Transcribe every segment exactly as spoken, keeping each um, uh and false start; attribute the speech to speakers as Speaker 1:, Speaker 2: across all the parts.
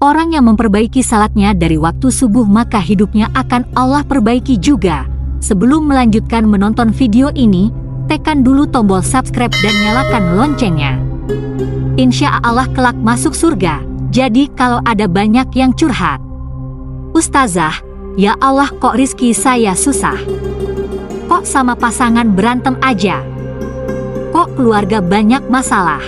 Speaker 1: Orang yang memperbaiki salatnya dari waktu subuh maka hidupnya akan Allah perbaiki juga. Sebelum melanjutkan menonton video ini, tekan dulu tombol subscribe dan nyalakan loncengnya. Insya Allah kelak masuk surga. Jadi kalau ada banyak yang curhat, "Ustazah, ya Allah kok rizki saya susah? Kok sama pasangan berantem aja? Kok keluarga banyak masalah?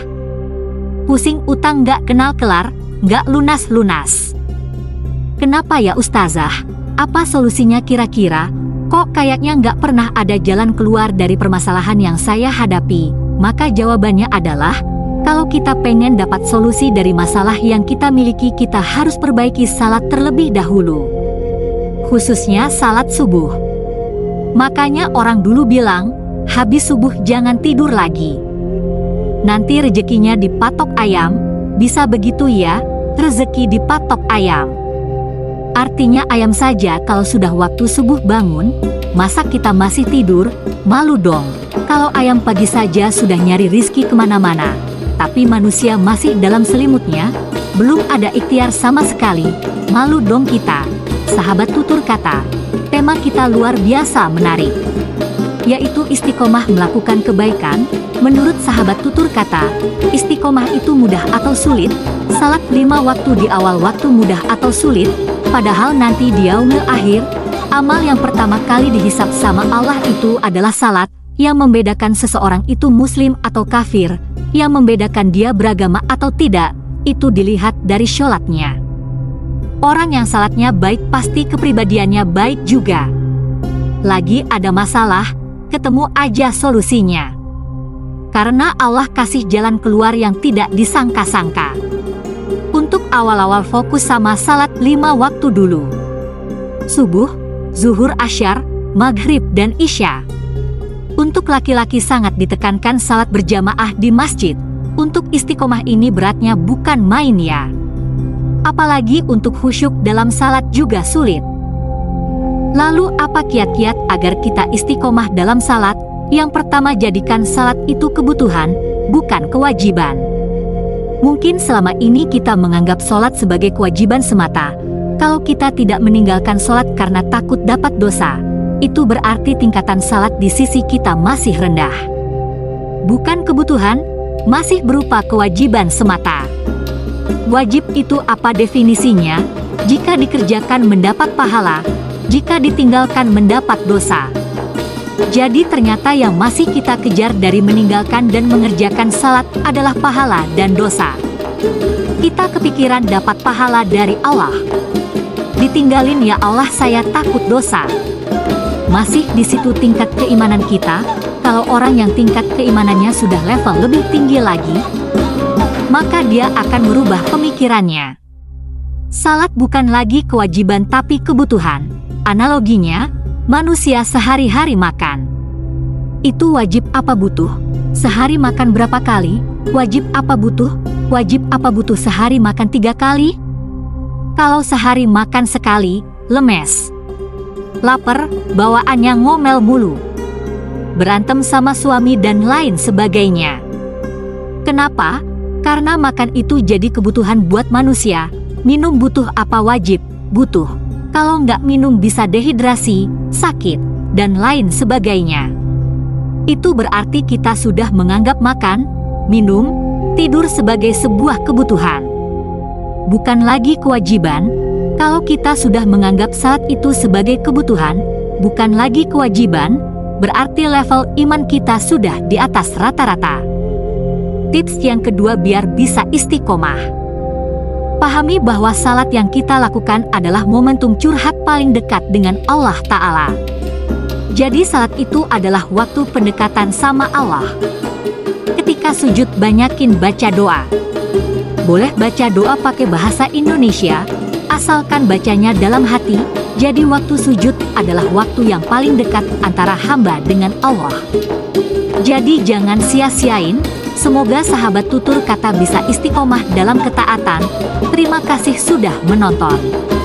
Speaker 1: Pusing utang gak kenal kelar, gak lunas-lunas. Kenapa ya Ustazah? Apa solusinya kira-kira? Kok kayaknya gak pernah ada jalan keluar dari permasalahan yang saya hadapi?" Maka jawabannya adalah, kalau kita pengen dapat solusi dari masalah yang kita miliki, kita harus perbaiki salat terlebih dahulu. Khususnya salat subuh. Makanya orang dulu bilang, habis subuh jangan tidur lagi. Nanti rezekinya dipatok ayam. Bisa begitu ya, rezeki dipatok ayam. Artinya ayam saja kalau sudah waktu subuh bangun, masa kita masih tidur? Malu dong. Kalau ayam pagi saja sudah nyari rizki kemana-mana, tapi manusia masih dalam selimutnya, belum ada ikhtiar sama sekali. Malu dong kita. Sahabat tutur kata, tema kita luar biasa menarik, yaitu istiqomah melakukan kebaikan. Menurut sahabat tutur kata, istiqomah itu mudah atau sulit? Salat lima waktu di awal waktu mudah atau sulit? Padahal nanti di yaumil akhir, amal yang pertama kali dihisab sama Allah itu adalah salat. Yang membedakan seseorang itu muslim atau kafir, yang membedakan dia beragama atau tidak, itu dilihat dari sholatnya. Orang yang salatnya baik pasti kepribadiannya baik juga. Lagi ada masalah, ketemu aja solusinya. Karena Allah kasih jalan keluar yang tidak disangka-sangka. Untuk awal-awal fokus sama salat lima waktu dulu. Subuh, zuhur, asyar, maghrib, dan isya. Untuk laki-laki sangat ditekankan salat berjamaah di masjid. Untuk istiqomah ini beratnya bukan main ya. Apalagi untuk khusyuk dalam salat juga sulit. Lalu apa kiat-kiat agar kita istiqomah dalam salat? Yang pertama, jadikan salat itu kebutuhan, bukan kewajiban. Mungkin selama ini kita menganggap salat sebagai kewajiban semata. Kalau kita tidak meninggalkan salat karena takut dapat dosa, itu berarti tingkatan salat di sisi kita masih rendah. Bukan kebutuhan, masih berupa kewajiban semata. Wajib itu apa definisinya? Jika dikerjakan mendapat pahala, jika ditinggalkan mendapat dosa. Jadi ternyata yang masih kita kejar dari meninggalkan dan mengerjakan salat adalah pahala dan dosa. Kita kepikiran dapat pahala dari Allah. Ditinggalin, ya Allah saya takut dosa. Masih di situ tingkat keimanan kita. Kalau orang yang tingkat keimanannya sudah level lebih tinggi lagi, maka dia akan merubah pemikirannya. Salat bukan lagi kewajiban tapi kebutuhan. Analoginya, manusia sehari-hari makan. Itu wajib apa butuh? Sehari makan berapa kali? Wajib apa butuh? Wajib apa butuh sehari makan tiga kali? Kalau sehari makan sekali, lemes. Lapar, bawaannya ngomel mulu. Berantem sama suami dan lain sebagainya. Kenapa? Karena makan itu jadi kebutuhan buat manusia. Minum butuh apa? Wajib, butuh. Kalau nggak minum bisa dehidrasi, sakit, dan lain sebagainya. Itu berarti kita sudah menganggap makan, minum, tidur sebagai sebuah kebutuhan. Bukan lagi kewajiban. Kalau kita sudah menganggap salat itu sebagai kebutuhan, bukan lagi kewajiban, berarti level iman kita sudah di atas rata-rata. Tips yang kedua biar bisa istiqomah. Pahami bahwa salat yang kita lakukan adalah momentum curhat paling dekat dengan Allah Ta'ala. Jadi salat itu adalah waktu pendekatan sama Allah. Ketika sujud banyakin baca doa. Boleh baca doa pakai bahasa Indonesia, asalkan bacanya dalam hati. Jadi waktu sujud adalah waktu yang paling dekat antara hamba dengan Allah. Jadi jangan sia-siain. Semoga sahabat tutur kata bisa istiqomah dalam ketaatan. Terima kasih sudah menonton.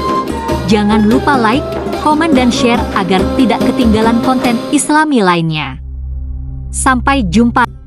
Speaker 1: Jangan lupa like, komen dan share agar tidak ketinggalan konten Islami lainnya. Sampai jumpa.